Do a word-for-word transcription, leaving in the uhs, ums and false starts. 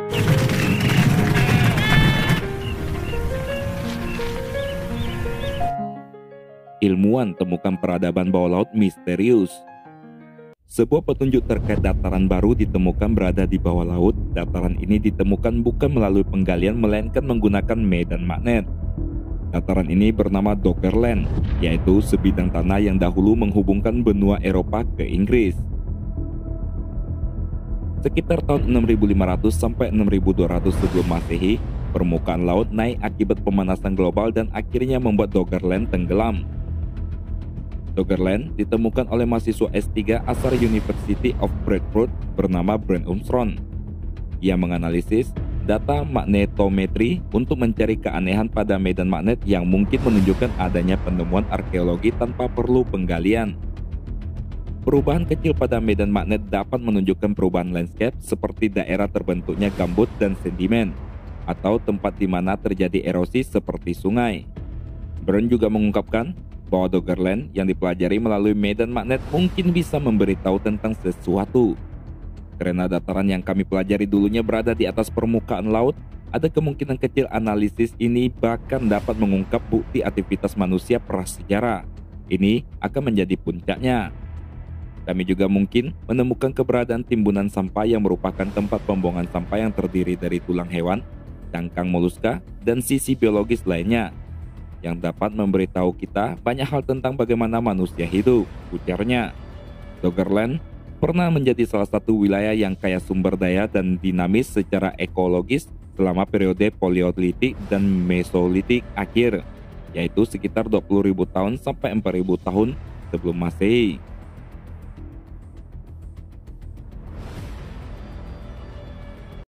Ilmuwan temukan peradaban bawah laut misterius. Sebuah petunjuk terkait dataran baru ditemukan berada di bawah laut. Dataran ini ditemukan bukan melalui penggalian melainkan menggunakan medan magnet. Dataran ini bernama Doggerland, yaitu sebidang tanah yang dahulu menghubungkan benua Eropa ke Inggris. Sekitar tahun enam ribu lima ratus sampai enam ribu dua ratus sebelum Masehi, permukaan laut naik akibat pemanasan global dan akhirnya membuat Doggerland tenggelam. Doggerland ditemukan oleh mahasiswa S tiga asal University of Bradford bernama Brent Armstrong. Ia menganalisis data magnetometri untuk mencari keanehan pada medan magnet yang mungkin menunjukkan adanya penemuan arkeologi tanpa perlu penggalian. Perubahan kecil pada medan magnet dapat menunjukkan perubahan landscape seperti daerah terbentuknya gambut dan sedimen, atau tempat di mana terjadi erosi seperti sungai. Brent juga mengungkapkan bahwa Doggerland yang dipelajari melalui medan magnet mungkin bisa memberitahu tentang sesuatu. Karena dataran yang kami pelajari dulunya berada di atas permukaan laut, ada kemungkinan kecil analisis ini bahkan dapat mengungkap bukti aktivitas manusia prasejarah. Ini akan menjadi puncaknya. Kami juga mungkin menemukan keberadaan timbunan sampah yang merupakan tempat pembuangan sampah yang terdiri dari tulang hewan, cangkang moluska, dan sisi biologis lainnya, yang dapat memberitahu kita banyak hal tentang bagaimana manusia hidup, ujarnya. Doggerland pernah menjadi salah satu wilayah yang kaya sumber daya dan dinamis secara ekologis selama periode Paleolitik dan Mesolitik akhir, yaitu sekitar dua puluh ribu tahun sampai empat ribu tahun sebelum Masehi.